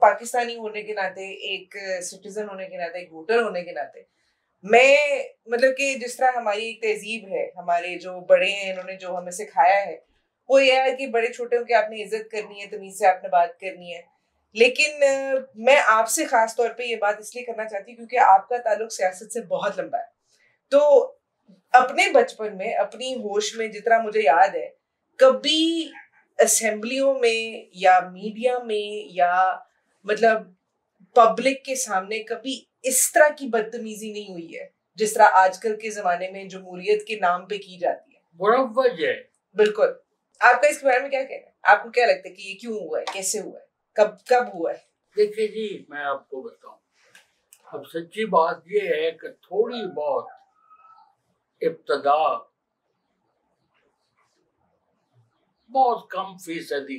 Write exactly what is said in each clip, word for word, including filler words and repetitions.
पाकिस्तानी होने के नाते, एक सिटीजन होने के नाते, एक वोटर होने के नाते, मैं मतलब कि जिस तरह हमारी एक तहजीब है, हमारे जो बड़े हैं इन्होंने जो हमें सिखाया है वो ये है कि बड़े छोटे की आपने इज्जत करनी है, तमीज से आपने बात करनी है। लेकिन मैं आपसे खास तौर पे ये बात इसलिए करना चाहती हूँ क्योंकि आपका ताल्लुक सियासत से बहुत लंबा है। तो अपने बचपन में, अपनी होश में जितना मुझे याद है, कभी असेंबलियों में या मीडिया में या मतलब पब्लिक के सामने कभी इस तरह की बदतमीजी नहीं हुई है जिस तरह आजकल के जमाने में जमहूरियत के नाम पे की जाती है। बराबर है। बिल्कुल। आपका इसके बारे में क्या कहना है? आपको क्या लगता है कि ये क्यों हुआ है, कैसे हुआ है, कब कब हुआ है? देखिए जी, मैं आपको बताऊं, अब सच्ची बात ये है कि थोड़ी बहुत इब्तदा बहुत कम फीसदी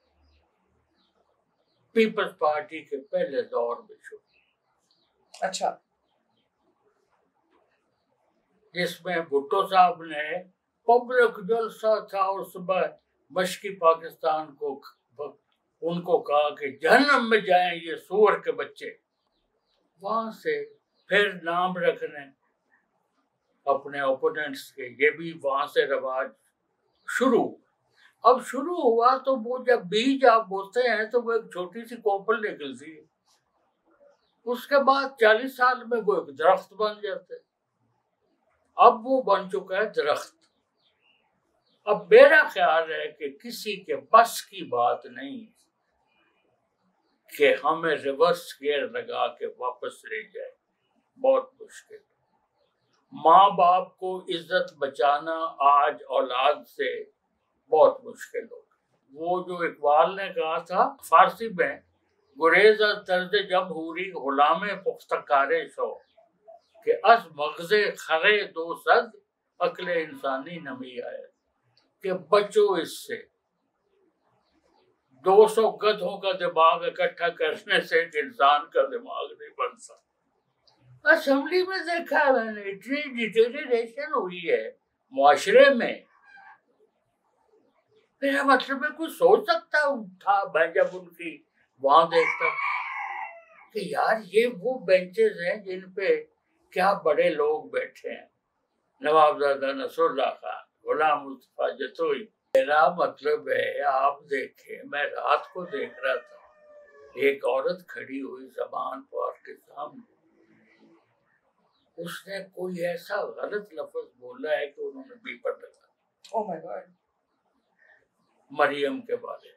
पीपल्स पार्टी के पहले दौर में शुरू। अच्छा। जिसमें भुट्टो साहब ने पब्लिक जलसा था और सुबह मशकी पाकिस्तान को उनको कहा कि जहन्नम में जाएं ये सूअर के बच्चे। वहां से फिर नाम रखने अपने ओपोनेंट्स के, ये भी वहां से रवाज शुरू। अब शुरू हुआ तो वो जब बीज आप बोते हैं तो वो एक छोटी सी कोपल निकलती है, उसके बाद चालीस साल में वो एक दरख्त बन जाते हैं। अब वो बन चुका है दरख्त। अब मेरा ख्याल है कि किसी के बस की बात नहीं कि हमें रिवर्स गियर लगा के वापस ले जाए, बहुत मुश्किल। माँ बाप को इज्जत बचाना आज औलाद से बहुत मुश्किल होगा। वो जो इकबाल ने कहा था फारसी में, गुरेज तर्ज जब हूरी गुलामे पुख्तकारे शो कि अस मगज़े खरे दो सद अक्ले इंसानी नमी आए, कि बचो इससे। दो सौ गधों का दिमाग इकट्ठा करने से इंसान का दिमाग नहीं बनता। असेंबली में देखा है मैंने, इतनी डिटेरिएशन हुई है मुआशरे में। मेरा मतलब है कुछ सोच सकता था मैं जब उनकी वहां देखता कि यार ये वो बेंचेस हैं जिन पे क्या बड़े लोग बैठे हैं, नवाबजादा नसरुल्लाह खान, गुलाम मुस्तफा जतोई। मेरा मतलब है, आप देखें, मैं रात को देख रहा था, एक औरत खड़ी हुई ज़बान पार्क के सामने, उसने कोई ऐसा गलत लफ्ज बोला है कि उन्होंने बीपर लगा। Oh my God. मरियम के बारे में।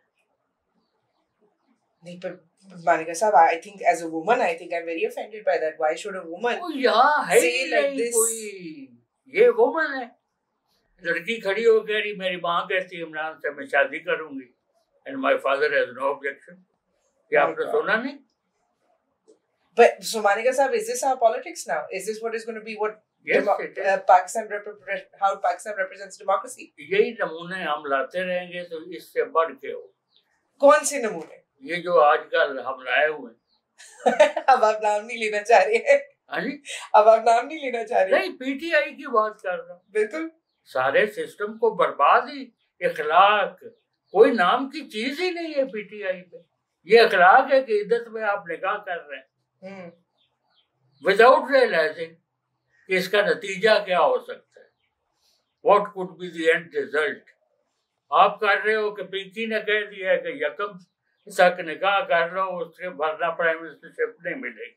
नहीं पर मानिका साहब, I think as a woman, I think I'm very offended by that. Why should a woman यहाँ है say like this? कोई, ये वुमन है। लड़की खड़ी हो कह रही मेरी माँ कहती है इमरान से मैं शादी करूंगी, and my father has no objection. क्या आपने सुना नहीं? But so Manika साहब, is this our politics now? Is this what is going to be what yes, demo- uh, Pakistan rep- how Pakistan represents democracy? यही नमूने हम लाते रहेंगे तो इससे बढ़ के हो। कौन से नमूने? ये जो आजकल हम लाए हुए अब आप नाम नहीं लेना चाह रहे हैं। हाँ जी, अब आप नाम नहीं लेना चाह रहे? नहीं, पीटीआई की बात कर रहा हूँ। बिल्कुल। सारे सिस्टम को बर्बाद ही, इखलाक कोई नाम की चीज ही नहीं है पीटीआई पे। ये इखलाक है कि इद्दत में आप निकाह कर रहे हैं विदाउट रियलाइजिंग कि इसका नतीजा क्या हो सकता है, what could be the end result. आप कर रहे हो कि पिंकी ने कह दिया है कि यकम तक निकाह कर रहा हो, उसके भरना प्राइम मिनिस्टरशिप नहीं मिलेगी।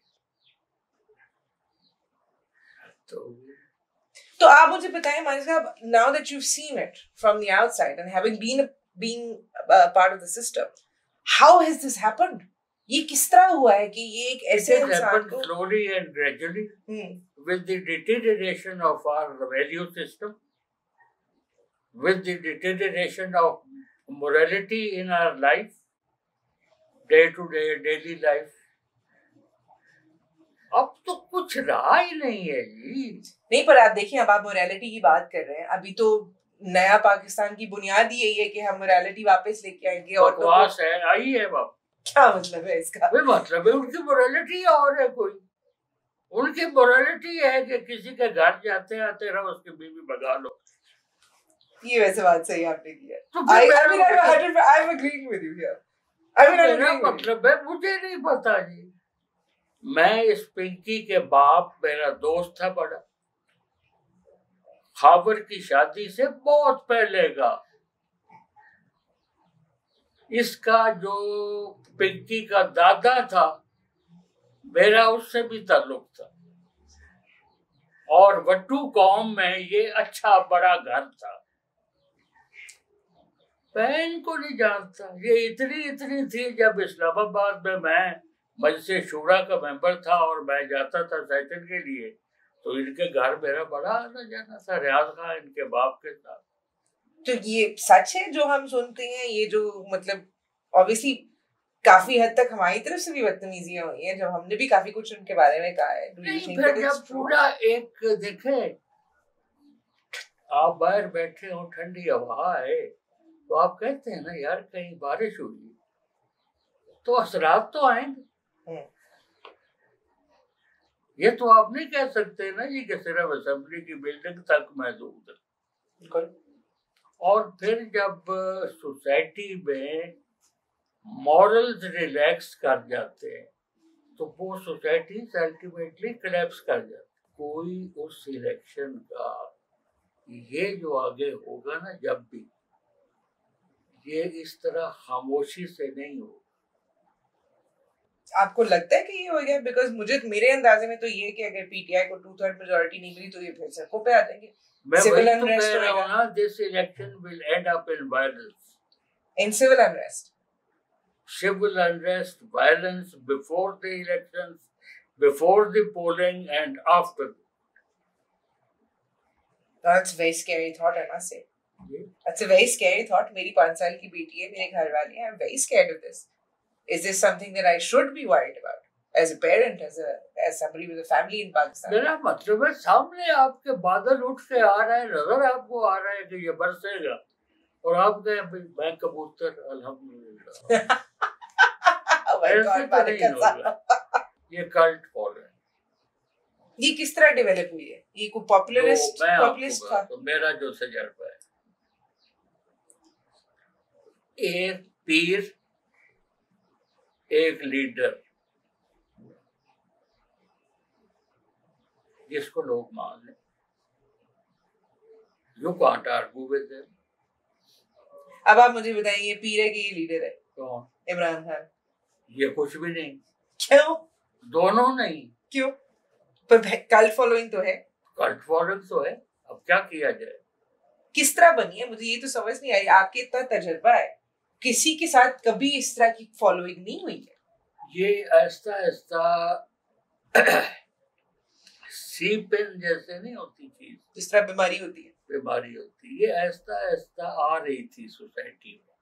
तो तो आप मुझे बताएं मानिक साहब, now that you've seen it from the outside and having been being a part of the system, how has this happened? ये किस तरह हुआ है कि ये एक ऐसे इंसान को slowly and gradually with the deterioration of our value system, with the deterioration of morality in our life, day to day daily life. अब तो कुछ रहा ही नहीं है जी। नहीं, पर आप देखिए, अब आप मोरालिटी की बात कर रहे हैं, अभी तो नया पाकिस्तान की बुनियाद ही यही है कि हम मोरालिटी वापस लेके आएंगे। और बकवास है, आई है बाप। क्या मतलब है इसका? वे मतलब है उनकी मोरालिटी और है कोई। उनकी मोरालिटी है कि किसी के घर जाते आते रहो, उसकी बीवी भगा लो। ये वैसे बात सही आपने की है। I, I mean, I'm, I'm agreeing with you here. मेरा मतलब है मुझे नहीं पता जी। मैं इस पिंकी के बाप, मेरा दोस्त था बड़ा, खाबर की शादी से बहुत पहले का। इसका जो पिंकी का दादा था, मेरा उससे भी ताल्लुक था, और वट्टू कौम में ये अच्छा बड़ा घर था। मैं इनको नहीं जानता, ये इतनी इतनी थी। जब इस्लामाबाद में मैं मजलिसे शूरा का मेंबर था और मैं जाता था सेशन के लिए, तो इनके घर मेरा बड़ा आना जाना था, रियाज खान इनके बाप के साथ। तो ये सच है जो हम सुनते हैं, ये जो मतलब ऑब्वियसली काफी हद तक हमारी तरफ से भी बदतमीजियां हुई हैं, जब हमने भी काफी कुछ उनके बारे में कहा है। नहीं, फिर जब पूरा एक देखे, आप बाहर बैठे हो, ठंडी हवा है, तो आप कहते हैं ना यार कहीं बारिश हुई तो असरात तो आएंगे। ये तो आप नहीं कह सकते ना जी कि सिर्फ असेंबली की बिल्डिंग तक महदूद है। और फिर जब सोसाइटी में मॉरल्स रिलैक्स कर जाते हैं तो वो सोसाइटी अल्टीमेटली कोलैप्स कर जाती। कोई उस इलेक्शन का ये जो आगे होगा ना, जब भी ये इस तरह खामोशी से नहीं हो। आपको लगता है कि ये हो गया? बिकॉज मुझे मेरे अंदाजे में तो ये कि अगर पीटीआई को टू थर्ड मेजॉरिटी नहीं मिली तो ये फिर सड़कों पे आ जाएंगे। सिविल अनरेस्ट होगा। This election will end up in violence, in civil unrest, civil unrest, violence before the elections, before the polling and after. That's a very scary thought, I must say. Yeah. That's a very scary thought. मेरी पाँच साल की बेटी है, मेरे घर वाले हैं. I'm very scared of this. Is this something that I should be worried about as a parent, as a as somebody with a family in Pakistan? मेरा मतलब है सामने आपके बादल उठ के आ रहे हैं, नजर आपको आ रहा है कि ये बरसेगा, और आप गए मैं कबूतर अल्हम्दुलिल्लाह। ऐसे तो नहीं होगा। ये कल्ट फॉलोइंग ये किस तरह डेवलप हुई है? ये कोई पॉपुलरिस्ट पॉपुलिस्ट था? तो मेरा जो तजुर्बा है, एक पीर, एक लीडर जिसको लोग मान लें, you can't argue with them. अब आप मुझे बताइए, ये पीर है कि ये लीडर है? कौन? इमरान खान। ये कुछ भी नहीं। क्यों? दोनों नहीं। क्यों? पर कल्ट फॉलोइंग तो है। कल्ट फॉलोइंग तो है, अब क्या किया जाए? किस तरह बनी है, मुझे ये तो समझ नहीं आई। आपके इतना तजुर्बा है, किसी के साथ कभी इस तरह की फॉलोइंग नहीं हुई है? ये ऐसा ऐसा सीपिन जैसे नहीं होती चीज, जिस तरह बीमारी होती है, बीमारी होती है, ये ऐसा ऐसा आ रही थी सोसाइटी में,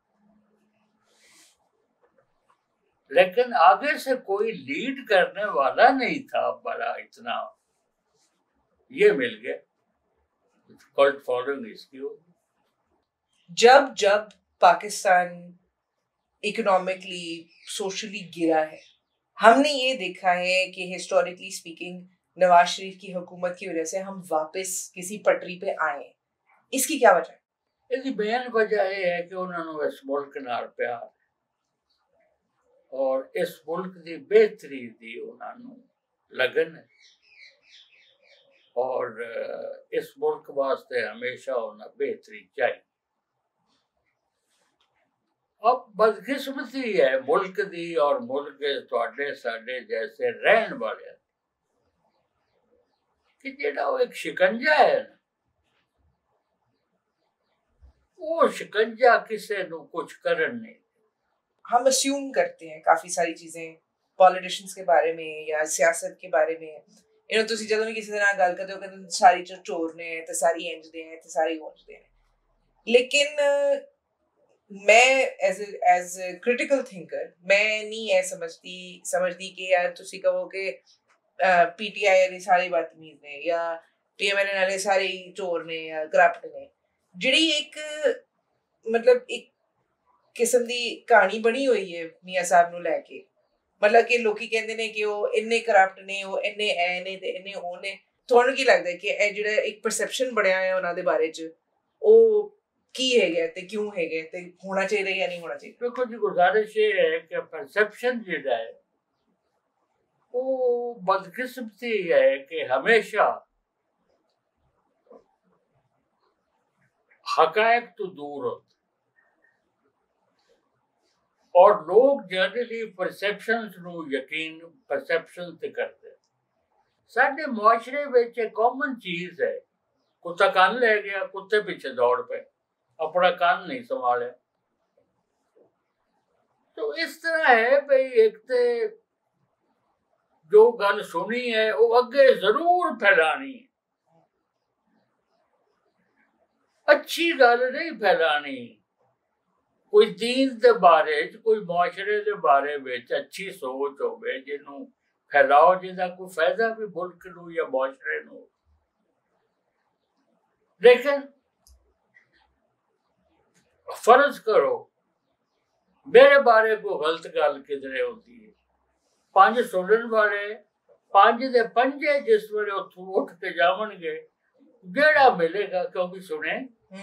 लेकिन आगे से कोई लीड करने वाला नहीं था बड़ा इतना, ये मिल गया, कल्ट फॉलोइंग इसकी होगी। जब जब पाकिस्तान इकोनॉमिकली सोशली गिरा है, हमने ये देखा है कि हिस्टोरिकली स्पीकिंग नवाज शरीफ की हुकूमत की वजह से हम वापस किसी पटरी पे आए। इसकी क्या वजह है? इसकी मेन वजह ये है कि उन्होंने इस मुल्क नाल प्यार और इस मुल्क की बेहतरी दी उन्होंने लगन, और इस मुल्क वास्ते हमेशा उन्हें बेहतरी चाहिए। अब बदकिस्मती है मुल्क दी और मुल्क तुहाडे साडे जैसे रहन वाले कि जेड़ा वो एक शिकंजा है ना, वो शिकंजा किसी नू कुछ करन नहीं। हम अस्यूम करते हैं काफी सारी चीजें पॉलिटिशियंस के बारे में या सियासत के बारे में। इन्हों तुसी जदों भी किसी तरह गल करते हो कि सारी जो चोर ने ते सारी इंज दे हैं ते सारी ओंज दे हैं, लेकिन मैं एज एज क्रिटिकल थिंकर मैं नहीं है समझती समझती कि यार तुसी कहो कि पीटीआई वाले सारे बदतमीज ने या टीएमएल वाले सारे चोर ने या करप्ट ने। जिहड़ी एक मतलब एक किस्म दी कहानी बनी हुई है मियां साहब नूं लैके, मतलब कि लोकी कहंदे ने कि वो इन्ने करप्ट ने, वो इन्ने ऐ ने ते इन्ने ओ ने। तुहानूं की लगदा है कि ਇਹ ਜਿਹੜਾ ਇੱਕ परसेप्शन ਬਣਿਆ ਹੈ ਉਹਨਾਂ ਦੇ ਬਾਰੇ ਚ, ਉਹ की है ते क्यों है ते होना चाहिए या नहीं होना चाहिए? देखो जी, गुजारिश ये है कि परसेप्शन जो है वो बदकिस्मती है कि हमेशा हकायक तो दूर होते और लोग जनरली परसेप्शंस ਨੂੰ ਯਕੀਨ परसेप्शन ਤੇ ਕਰਦੇ। ਸਾਡੇ ਮੁਆਸ਼ਰੇ ਵਿੱਚ ਇੱਕ ਕਾਮਨ ਚੀਜ਼ ਹੈ, ਕੁੱਤਾ ਕੰਨ ਲੈ ਗਿਆ, ਕੁੱਤੇ ਪਿੱਛੇ ਦੌੜ ਪਏ, ਆਪਣਾ ਕੰਨ ਨਹੀਂ ਸੰਭਾਲਿਆ। तो इस तरह है भाई, एक तो जो गल सुनी है वो अगे जरूर फैलानी है, अच्छी गल नहीं फैलानी। कोई दीन के बारे कोई मुआशरे के बारे में अच्छी सोच होवे जिन्हों फैलाओ, जिसका कोई फायदा भी मुल्क नूं या मुआशरे नूं। लेकिन फर्ज करो मेरे बारे कोई गलत गल किधरे होती है, पंज सुनने वाले पंज दे पंजे जिस वेले उत्थों उठ के जावणगे, जेड़ा मिलेगा क्योंकि सुने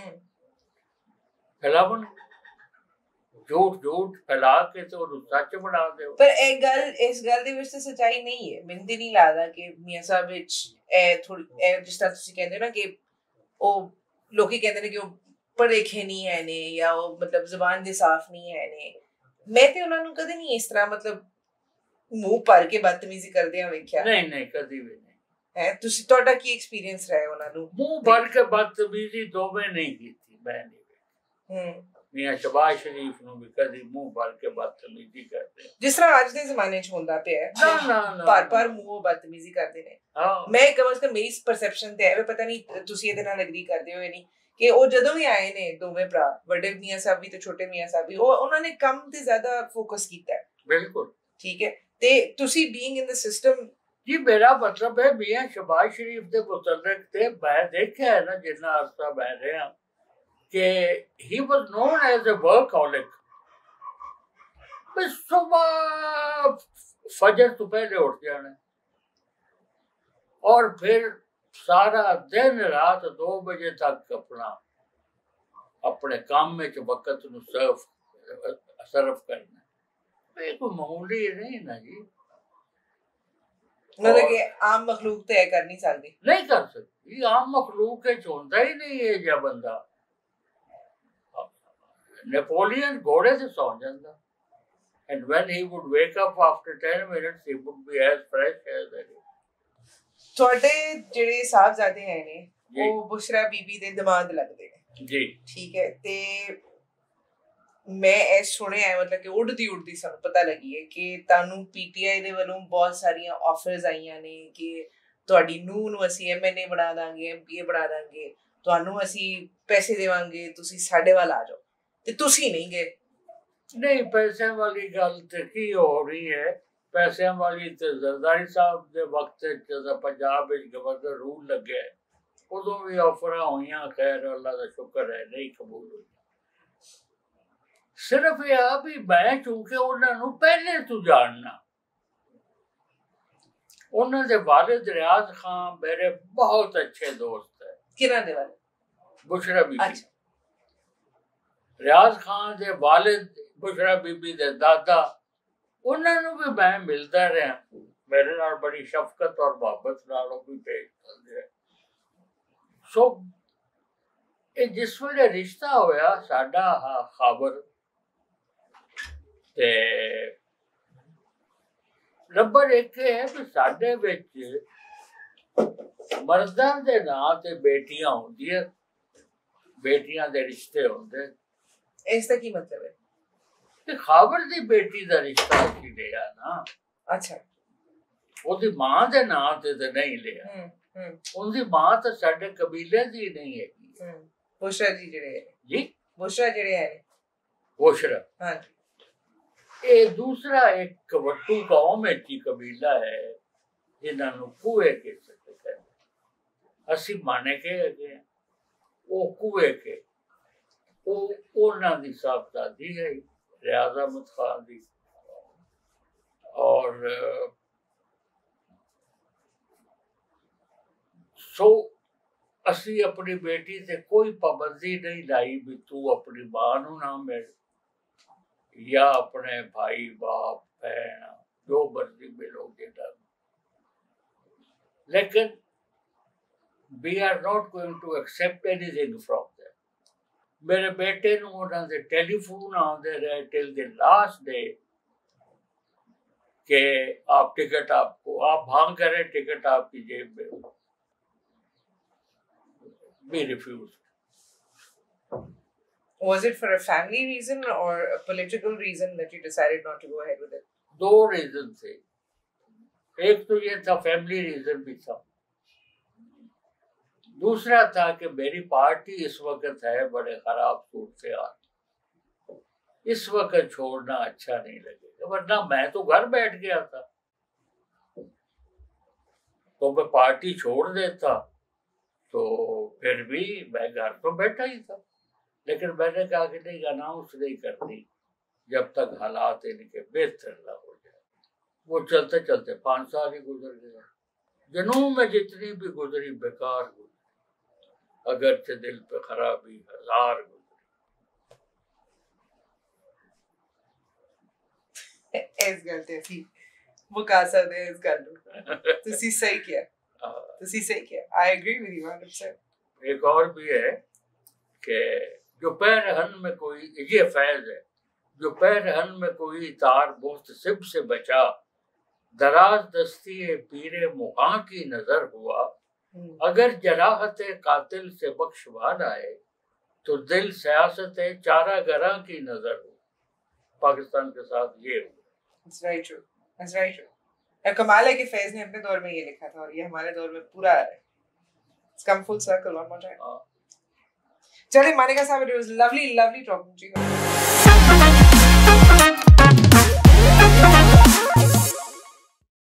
फैलावन, झूठ झूठ फैला के तो सच बना दे। पर एक गल इस गल दे विच ते सच्चाई नहीं है। मैनूं ते नहीं लगदा कि मियां साहब विच ए थोड़ी ए जिस तरह तुसीं कहंदे हो ना कि ओ लोकी कहंदे ने कि ओ पढ़े लिखे नहीं है ने या ओ मतलब जुबान दे साफ नहीं है ने। मैं ते उन्हां नूं कदे नहीं इस तरह मतलब मुंह भर के बदतमीजी करदियां वेख्या। नहीं नहीं, कदी भी नहीं है। तुसीं तुहाडा की एक्सपीरियंस रहा है उन्हां नूं मुंह भर के बदतमीजी दोवें नहीं कीती, मैं नहीं। हम्म मियां शहबाज शरीफ नूं भी कदी मुंह भर के बदतमीजी करदे, जिस तरह अज दे जमाने च होंदा पिया है। ना ना ना, भर भर मुंह बदतमीजी करदे ने। हां, मैं कम अज कम मेरी परसेप्शन ते है, पता नहीं तुसीं इहदे नाल एग्री करदे हो या नहीं, कि ਉਹ ਜਦੋਂ ਵੀ ਆਏ ਨੇ ਦੋਵੇਂ ਭਰਾ, ਵੱਡੇ ਮੀਆਂ ਸਾਹਿਬ ਵੀ ਤੇ ਛੋਟੇ ਮੀਆਂ ਸਾਹਿਬ ਵੀ, ਉਹ ਉਹਨਾਂ ਨੇ ਕੰਮ ਤੇ ਜ਼ਿਆਦਾ ਫੋਕਸ ਕੀਤਾ ਹੈ। ਬਿਲਕੁਲ ਠੀਕ ਹੈ। ਤੇ ਤੁਸੀਂ ਬੀਇੰਗ ਇਨ ਦ ਸਿਸਟਮ, ਜੀ ਮੇਰਾ ਮਤਲਬ ਹੈ ਮੀਆਂ ਸ਼ਹਬਾਜ਼ ਸ਼ਰੀਫ ਦੇ ਮੁਤਲਕ ਤੇ ਮੈਂ ਦੇਖਿਆ ਹੈ ਨਾ ਜਿੰਨਾ ਅਰਸਾ ਮੈਂ ਰਿਹਾ ਕਿ ਹੀ ਵਾਸ ਨੋਨ ਐਜ਼ ਅ ਵਰਕਹੋਲਿਕ। ਬਸ ਸੁਬਹ फजर तो पहले उठ जाना और फिर सारा दिन रात दो बजे तक अपना अपने काम में वक्त नूं सर्व सर्व करना। ये कोई मामूली नहीं ना जी, मतलब कि आम मखलूक तो कर नहीं सकती, नहीं कर सकती। आम मखलूक होता ही नहीं है या बंदा। नेपोलियन घोड़े से सौ जाता, and when he would wake up after ten minutes he would be as fresh as any। ਤੁਹਾਡੇ ਜਿਹੜੇ ਸਾਹਿਬਜ਼ਾਦੇ ਹੈ ਨੇ ਉਹ ਬੁਸ਼ਰਾ ਬੀਬੀ ਦੇ ਦਿਮਾਗ ਲੱਗਦੇ ਨੇ ਜੀ, ਠੀਕ ਹੈ। ਤੇ ਮੈਂ ਇਹ ਸੁਣਿਆ ਹੈ ਮਤਲਬ ਕਿ ਉੱਡਦੀ ਉੱਡਦੀ ਸਾਨੂੰ ਪਤਾ ਲੱਗੀ ਹੈ ਕਿ ਤੁਹਾਨੂੰ ਪੀਟੀਆਈ ਦੇ ਵੱਲੋਂ ਬਹੁਤ ਸਾਰੀਆਂ ਆਫਰਸ ਆਈਆਂ ਨੇ ਕਿ ਤੁਹਾਡੀ ਨੂੰਹ ਨੂੰ ਅਸੀਂ ਐਮਐਨਏ ਬਣਾ ਦਾਂਗੇ, ਐਮਪੀਏ ਬਣਾ ਦਾਂਗੇ, ਤੁਹਾਨੂੰ ਅਸੀਂ ਪੈਸੇ ਦੇਵਾਂਗੇ, ਤੁਸੀਂ ਸਾਡੇ ਵੱਲ ਆ ਜਾਓ, ਤੇ ਤੁਸੀਂ ਨਹੀਂ ਗਏ। नहीं, पैसे वाली गल तो की हो रही है, पैसे वाली तो जरदारी साहब के वक्त जब पंजाब गवर्नर रूल लगे उदों भी ऑफर हुई, खैर अल्लाह का शुक्र है नहीं कबूल हुई। सिर्फ यह भी मैं चूंकि उन्होंने पहले तो जानना, उन्होंने वालिद रियाज खान मेरे बहुत अच्छे दोस्त है। किन्हां दे वाले? बुशरा बीबी। अच्छा। रियाज खान के वालिद बुशरा बीबी दे दादा, उन्होंने भी मैं मिलता रहा, मेरे नाल बड़ी शफकत और मोहब्बत नाल भी पेश करते। सो ये जिस वेले रिश्ता होया साडा खाबर ते नंबर एक है कि साडे विच मर्दां दे नां ते बेटियां होंदियां, बेटियां दे रिश्ते होंदे। इसका की मतलब है? खाबर दी बेटी दा रिश्ता की लिया ना। अच्छा। ओदी मां दे नां ते ते नहीं लिया। हम्म हम्म उनदी मां तो साडे कबीले दी नहीं है। हम्म बुशरा जी जेड़े है जी, बुशरा जेड़े है बुशरा, हां, ये दूसरा एक कवट्टू गांव में की कबीला है जिन्हां नु कुए के कहते हैं। असी माने के अगे वो कुए के वो ओना दी साहबजादी है रियाज अहमद खान दी। और सो असी अपनी बेटी से कोई पाबंदी नहीं लाई भी तू अपनी मां नू ना मिल या अपने भाई बाप बहन जो मर्जी मिलोगे ना, लेकिन we are not going to accept anything from them. मेरे बेटे नू उन्होंने टेलीफोन आते रहे टिल द लास्ट डे कि आप टिकट आपको आप भांग करें टिकट आपकी जेब में हो। We refused. Was it for a family reason or a political reason that you decided not to go ahead with it? दो रीजन थे, एक तो ये था फैमिली रीजन भी था, दूसरा था कि मेरी पार्टी इस वक्त है बड़े खराब सूरत से हाल, इस वक्त छोड़ना अच्छा नहीं लगेगा, वरना मैं तो घर बैठ गया था तो मैं पार्टी छोड़ देता तो फिर भी मैं घर तो बैठा ही था, लेकिन मैंने कहा कि नहीं अनाउंस नहीं करनी जब तक हालात इनके बेहतर ना हो जाए। वो चलते चलते पाँच साल ही गुजर गया, जनूं में जितनी भी गुजरी बेकार गुजरी, अगरचे दिल पे खराबी हजार गुजरी। इस गल ते असी मुका सकदे इस गल नूं, तुसी सही किया, तुसी सही किया, I agree with you hundred percent. एक और भी है कि जो पैरहन में कोई, ये फैज है, जो पैरहन में कोई तार बोस्त सिब से बचा, दराज दस्ती पीरे मुहा की नजर हुआ, अगर जराहत कातिल से बख्शवान आए तो दिल सियासत चारा गरा की नजर हो। पाकिस्तान के साथ ये हुआ। It's very true. That's very true. और कमाल है कि फैज ने अपने दौर में ये लिखा था और ये हमारे दौर में पूरा आ रहा है। It's come full circle one more time. चलिए मानिका साहब, it was lovely, lovely talking to you.